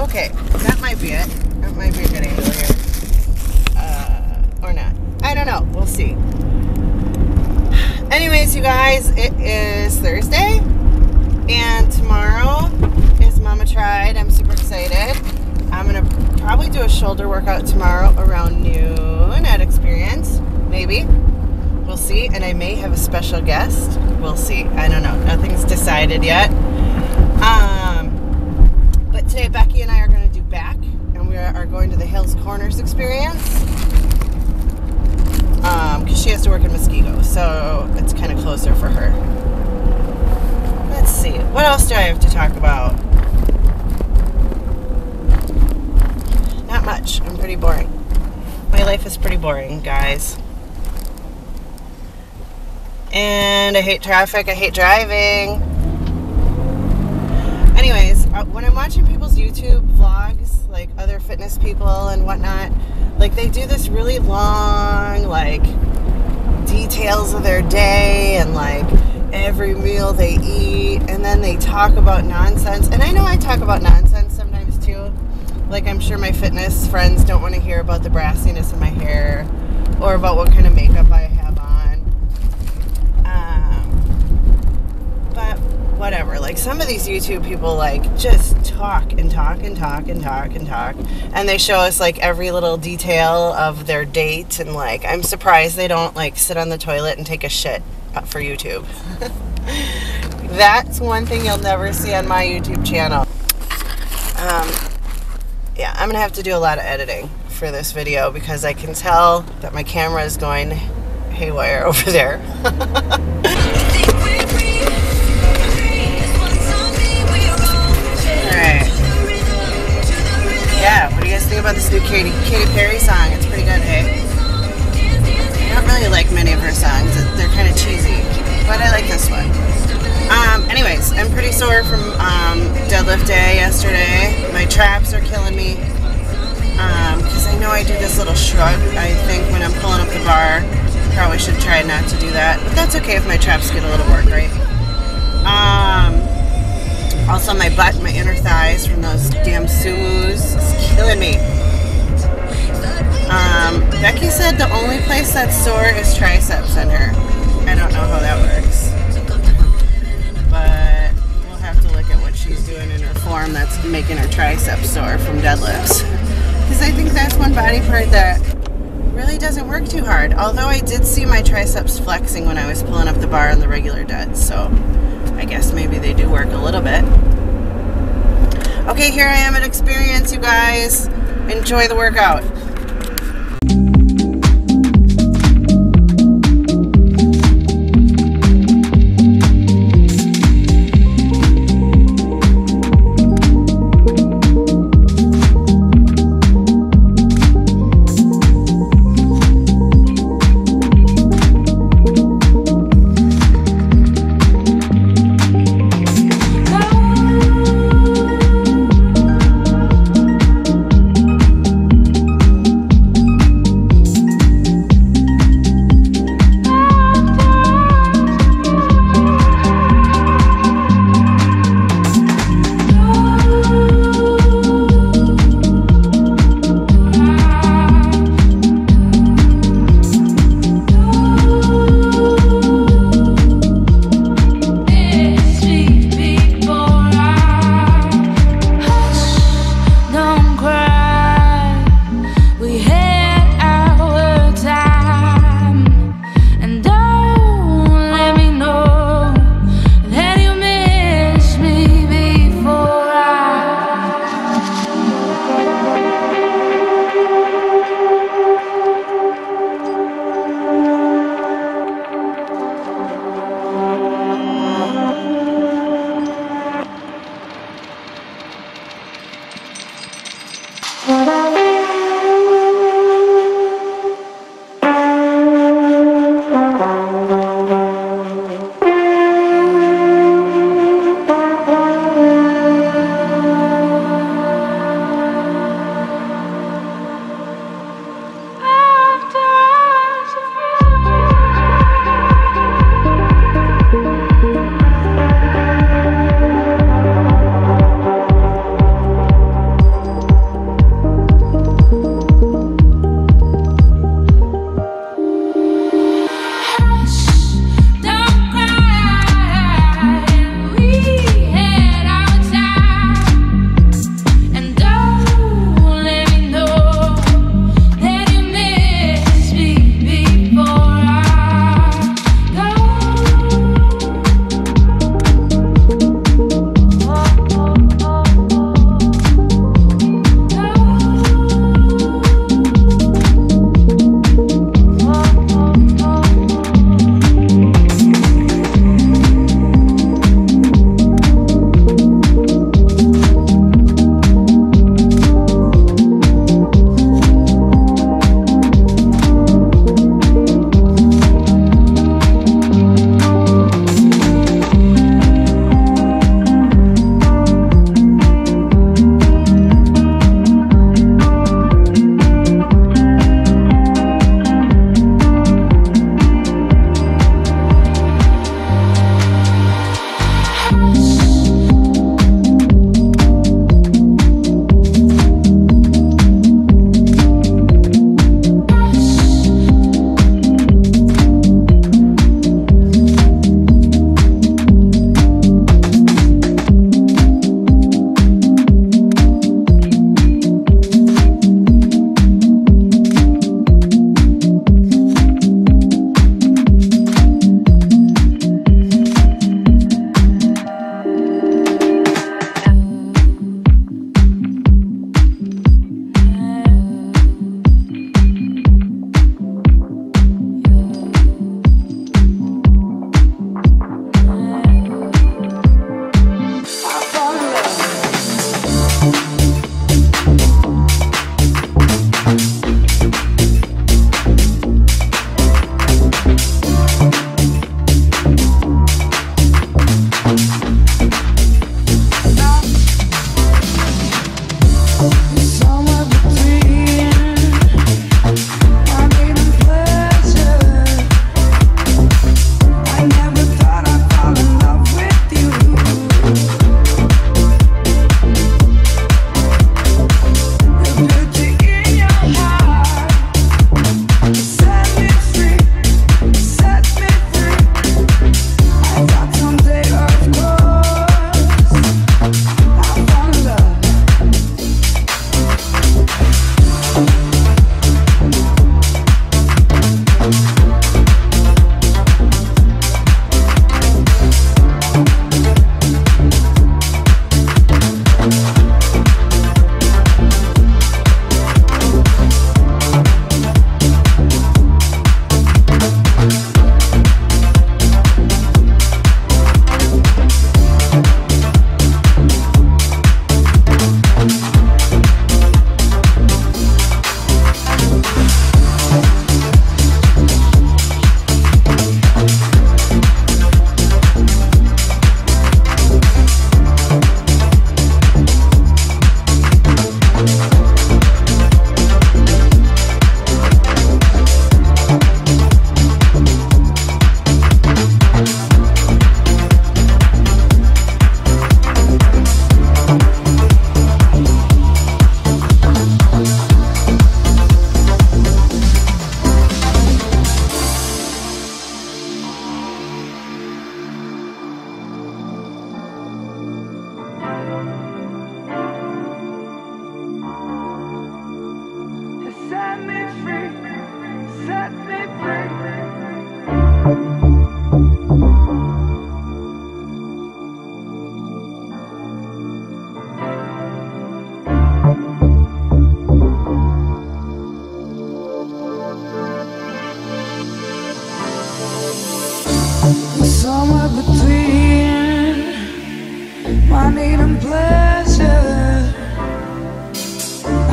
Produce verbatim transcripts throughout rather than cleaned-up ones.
Okay, that might be it. That might be a good angle here. Uh, or not. I don't know. We'll see. Anyways, you guys, it is Thursday. And tomorrow is Mama Tried. I'm super excited. I'm going to probably do a shoulder workout tomorrow around noon at Experience. Maybe. We'll see. And I may have a special guest. We'll see. I don't know. Nothing's decided yet. Um, but today Becky and I are going to do back. And we are going to the Hills Corners Experience. Um, because she has to work in Muskego. So it's kind of closer for her. Let's see. What else do I have to talk about? Not much. I'm pretty boring. My life is pretty boring, guys. And I hate traffic. I hate driving. Anyways, when I'm watching people's YouTube vlogs, like other fitness people and whatnot, like they do this really long, like, details of their day and like every meal they eat, and then they talk about nonsense. And I know I talk about nonsense sometimes too. Like, I'm sure my fitness friends don't want to hear about the brassiness in my hair or about what kind of makeup I have on. Um, but whatever. Like, some of these YouTube people, like, just talk and talk and talk and talk and talk. And they show us, like, every little detail of their date. And, like, I'm surprised they don't, like, sit on the toilet and take a shit for YouTube. That's one thing you'll never see on my YouTube channel. Um... Yeah, I'm going to have to do a lot of editing for this video because I can tell that my camera is going haywire over there. Alright. Yeah, what do you guys think about this new Katy, Katy Perry song? It's pretty good, hey? I don't really like many of her songs. They're kind of cheesy, but I like this one. Um, anyways, I'm pretty sore from um, deadlift day yesterday. My traps are killing me because um, I know I do this little shrug, I think, when I'm pulling up the bar. Probably should try not to do that, but that's okay if my traps get a little work, right? Um, also, my butt, my inner thighs from those damn sumus is killing me. Um, Becky said the only place that's sore is triceps in her. I don't know how that works. But we'll have to look at what she's doing in her form that's making her triceps sore from deadlifts. Because I think that's one body part that really doesn't work too hard. Although I did see my triceps flexing when I was pulling up the bar on the regular deads. So I guess maybe they do work a little bit. Okay, here I am at Experience, you guys. Enjoy the workout.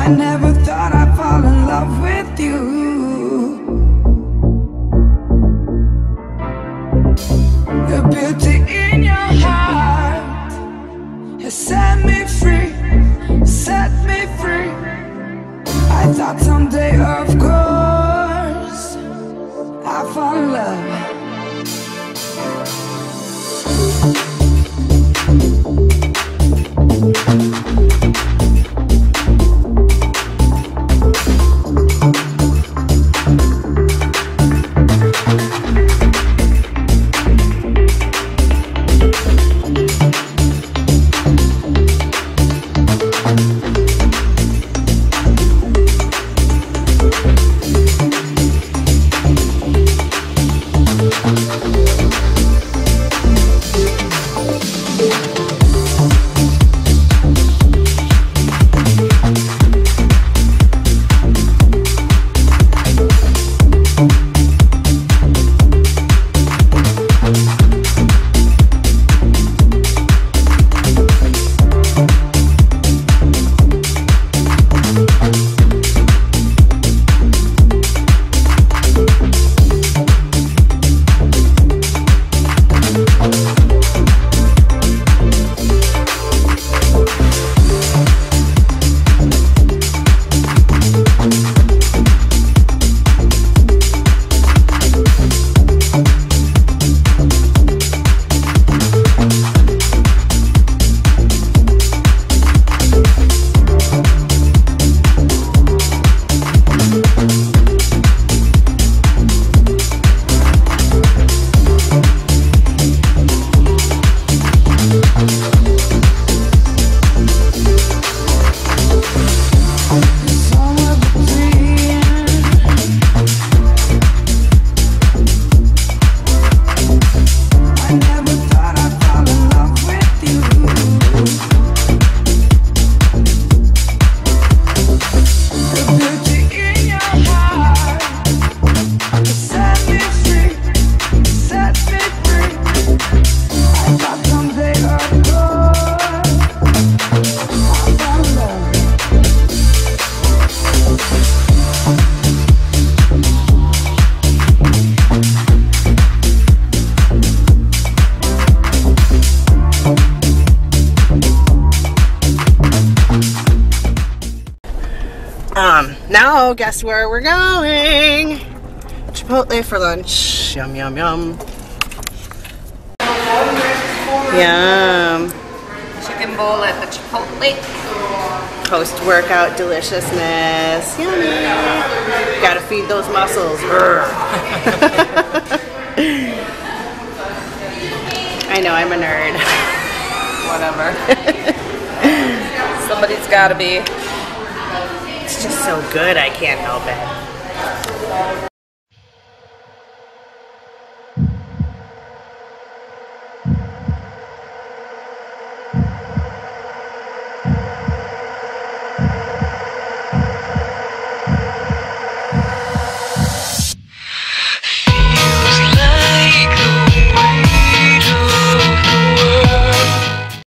I never thought I'd fall in love with you. The beauty in your heart has set me free, set me free. I thought someday, of course, I'd fall in love. Um, now guess where we're going? Chipotle for lunch. Yum, yum, yum. Yum. Chicken bowl at the Chipotle. Post-workout deliciousness. Yummy. Gotta feed those muscles. I know, I'm a nerd. Whatever. Somebody's gotta be. It's just so good, I can't help it.